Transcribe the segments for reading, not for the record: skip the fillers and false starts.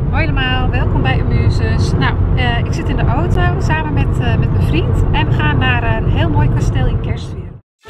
Hoi allemaal, welkom bij Amuses. Nou, ik zit in de auto samen met mijn vriend en we gaan naar een heel mooi kasteel in Kerstsfeer.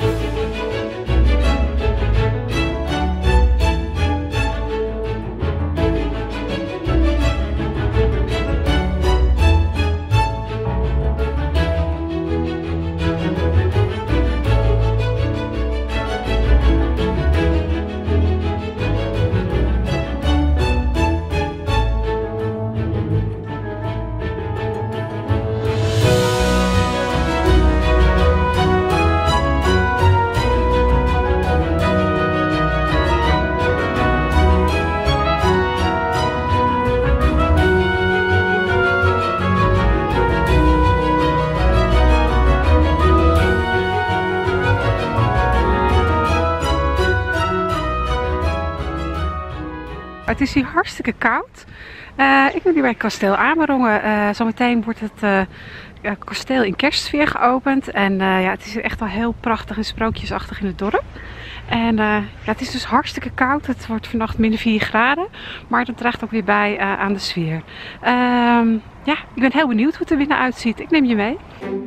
Het is hier hartstikke koud. Ik ben hier bij kasteel Amerongen. Zometeen wordt het kasteel in Kerstsfeer geopend. En ja, het is echt al heel prachtig en sprookjesachtig in het dorp. En ja, het is dus hartstikke koud. Het wordt vannacht -4 graden. Maar dat draagt ook weer bij aan de sfeer. Ja, ik ben heel benieuwd hoe het er binnen uitziet. Ik neem je mee.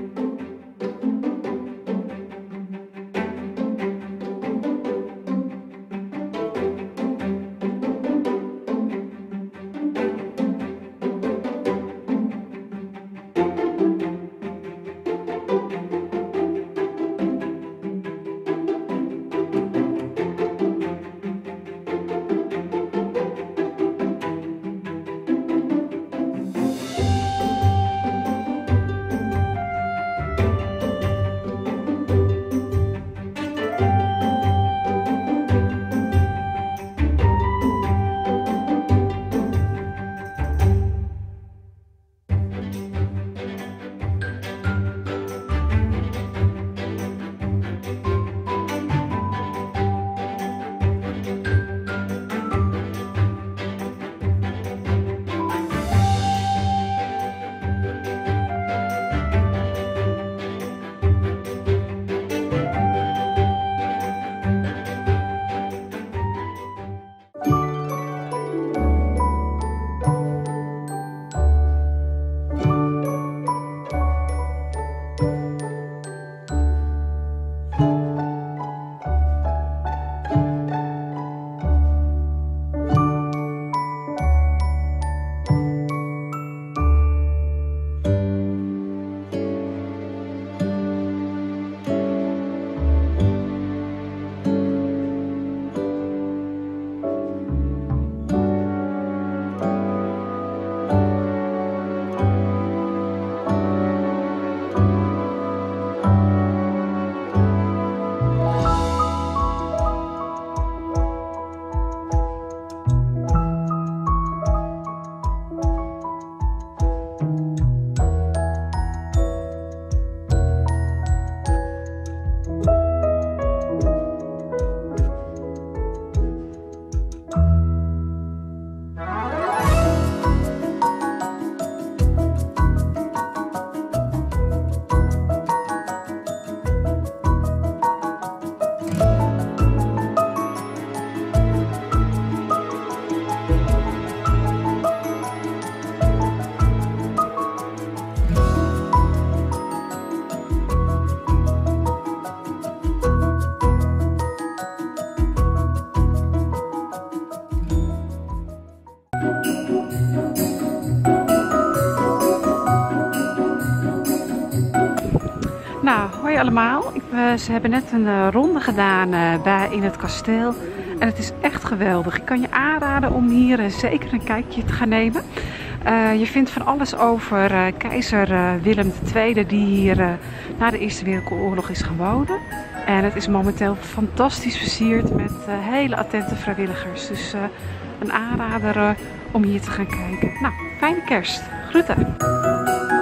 Nou, hoi allemaal. Ze hebben net een ronde gedaan in het kasteel. En het is echt geweldig. Ik kan je aanraden om hier zeker een kijkje te gaan nemen. Je vindt van alles over keizer Willem II die hier na de Eerste Wereldoorlog is gewoond. En het is momenteel fantastisch versierd met hele attente vrijwilligers. Dus een aanrader om hier te gaan kijken. Nou, fijne kerst. Groeten!